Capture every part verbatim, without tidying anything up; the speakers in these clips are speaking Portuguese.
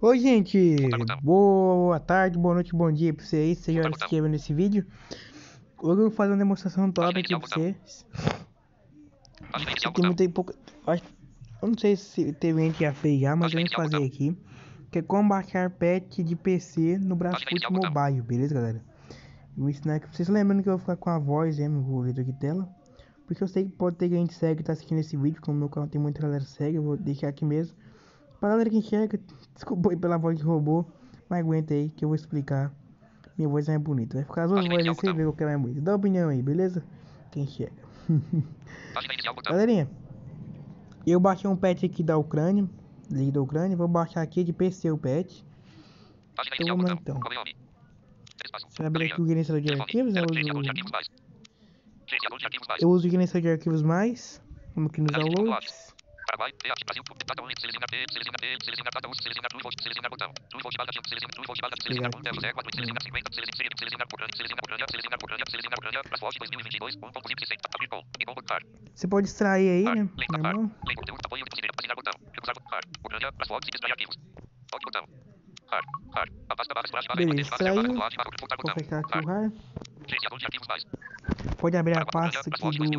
Oi, gente! Boa tarde, boa noite, bom dia pra vocês. Vocês já assistiram nesse vídeo. Hoje eu vou fazer uma demonstração top aqui pra vocês. Aqui tem muita pouca. Eu não sei se teve gente que já fez já, mas eu vou fazer aqui. Que é como baixar patch de P C no Brasfoot Mobile, beleza, galera? Vou ensinar aqui pra vocês. Lembrando que eu vou ficar com a voz, né? Vou ler aqui tela. Porque eu sei que pode ter gente segue que tá assistindo esse vídeo. Como meu canal tem muita galera segue, eu vou deixar aqui mesmo. Pra galera que enxerga, desculpa aí pela voz de robô, mas aguenta aí que eu vou explicar. Minha voz é bonita, vai ficar as duas vozes aí, você vê qual que é mais bonita. Dá opinião aí, beleza? Quem enxerga. Galerinha, eu baixei um patch aqui da Ucrânia, link da Ucrânia, vou baixar aqui de P C o patch. Então vamos lá então. Você vai abrir aqui o gerenciador de arquivos, eu uso, eu uso o gerenciador de arquivos mais. Vamos aqui nos downloads. Paraguai, T A, Brasil, data um, seleciona P, seleciona P, seleciona data um, seleciona true volt, seleciona botão, true volt barra seleciona true volt barra seleciona um, zero zero quatro, seleciona cinquenta, seleciona seleciona Ucrânia, seleciona Ucrânia, seleciona Ucrânia, seleciona Ucrânia, Brasfoot dois mil e vinte e dois, um ponto cinco, abrir com, e com botar. Você pode extrair aí, né? Na mão. Lei conteúdo, apoio, assinar botão, recusar botão, Ucrânia, Brasfoot, extrair arquivos. Toque botão. Har, har, abasta barra splash barra Beleza, extraiu. Vou fechar aqui o har. Gerenciador de arquivos mais. Pode abrir a pasta aqui do... do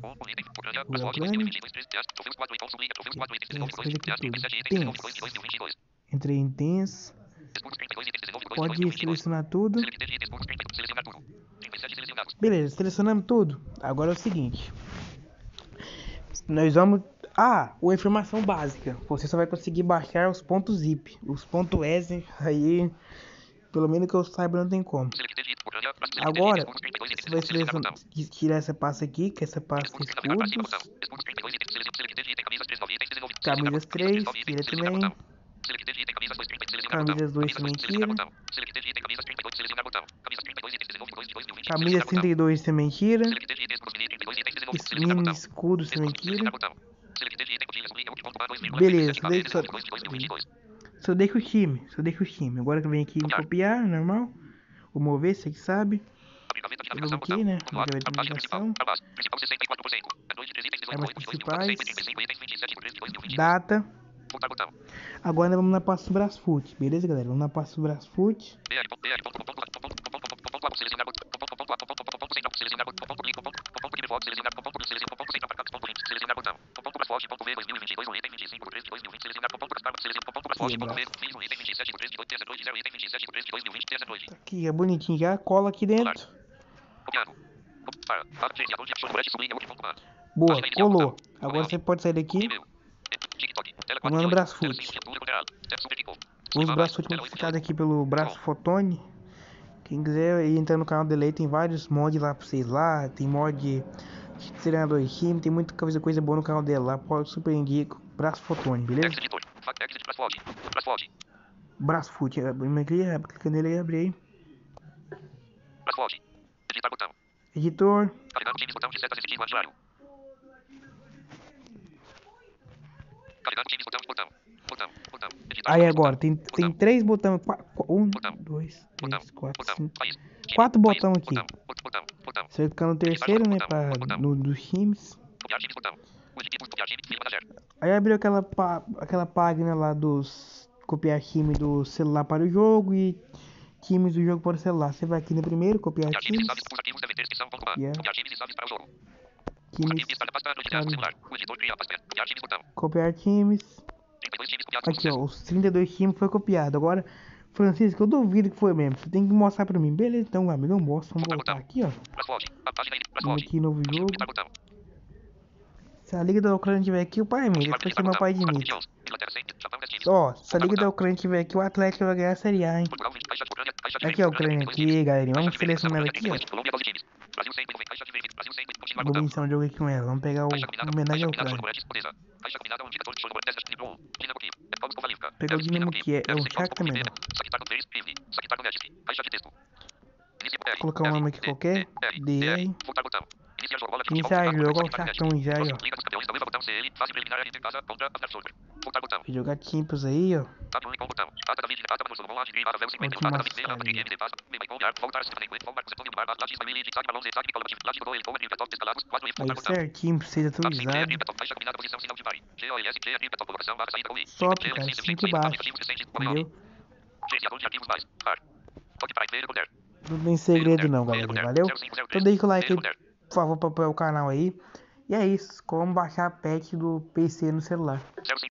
Ucrânia. Entrei em Tens. Pode selecionar tudo. Beleza, selecionamos tudo. Agora é o seguinte. Nós vamos... Ah, uma informação básica. Você só vai conseguir baixar os pontos zip. Os pontos exe aí... Pelo menos que eu saiba, não tem como. Agora, você vai selecionar, tirar essa pasta aqui, que é essa pasta escudos. Camisas três, tira também. Camisas dois também tira. Camisas trinta e dois também tira. Mini escudos também tira. Beleza, só, só deixa o time, só deixa o time. Agora que eu venho aqui em copiar, normal. Vou mover, você que sabe. Eu vou aqui, né? Gaveta de navegação. Armas principais. Data. Agora nós vamos na pasta do Brasfoot, beleza, galera? Vamos na pasta do Brasfoot. Aqui é bonitinho, já cola aqui dentro. Boa, colou. Agora você pode sair daqui. Vamos no Brasfoot. Os Brasfoot modificados aqui pelo Brasfotone. Quem quiser ir entrar no canal dele, tem vários mods lá pra vocês lá. Tem mod de treinador de time, tem muita coisa, coisa boa no canal dele lá. Pode super indico. Brasfotone, beleza? Brasfoot, clica nele e abre aí. Editor. Aí agora, tem, tem três botões. Um, dois, três, quatro, cinco. Quatro botões aqui. Você clicar no terceiro, né? Pra, no, dos times. Aí abriu aquela, pá, aquela página lá dos copiar time do celular para o jogo e times do jogo para o celular. Você vai aqui no primeiro, copiar times. Yeah. Times. Copiar times. Aqui ó, os trinta e dois times foi copiado. Agora, Francisco, eu duvido que foi mesmo. Você tem que mostrar pra mim. Beleza, então, amigo, eu mostro. Vamos voltar aqui, ó. Vamos aqui, novo jogo. Se a Liga da Ucrânia tiver aqui, o pai é meu. Ele vai ser meu pai de mim. Ó, se a Liga da Ucrânia tiver aqui, o Atlético vai ganhar a Série A, hein. Aqui a Ucrânia aqui, galerinha. Vamos selecionar ela aqui, ó. Vou iniciar um jogo aqui com ela. Vamos pegar o homenagem à Ucrânia. Pegar o Dinamo que é, é o Shakhtar também. Vou colocar um nome aqui qualquer. D R. Iniciar jogo, olha o Shakhtar já aí, ó. Voltar botão. Vou jogar Champions aí, ó. Tab um com botão. Data da mídia, data da Mussolon, Laje, Grava, Vel, cinquenta e um, data da mídia, data da M D, Passa, Meme, Congar, Voltar, Stephen, Gwen, Volmar, Zetone, Bar, Lages, Família, Zag, Balão, Zag, Nicola, Lages, Godoy, Gomer, Rio, Top, Escalados, quatro, Voltar Aí botão. certinho pra vocês Tab cinco, G, atualizado. Top, Caixa combinada, posição, sinal de vai. G, O, S, G, Tripa, Top, colocação, barra, saída, Ui. Top, G, cara, L, C, cinco e G, baixo. Entendeu? Gerenciador de arquivos mais. Par. Toque para ver, poder. Não tem segredo não, galera. Valeu? Então deixa o like aí, por favor, para apoiar o canal aí. E é isso. Como baixar a patch do P C no celular.